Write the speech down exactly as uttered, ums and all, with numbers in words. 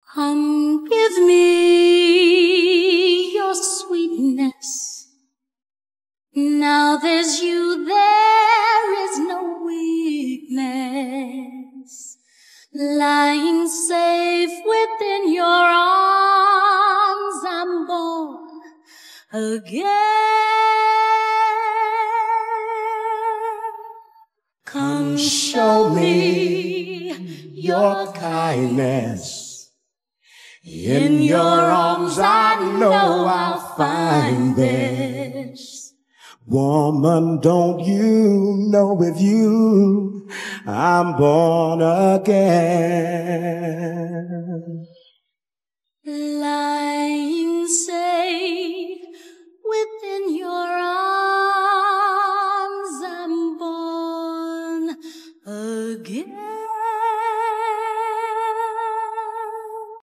Come give me your sweetness. Now there's you, there is no weakness. Lying safe within your arms, I'm born again. Come show me your kindness. In your arms I know I'll find this. Woman, don't you know with you I'm born again. Lying safe within your arms,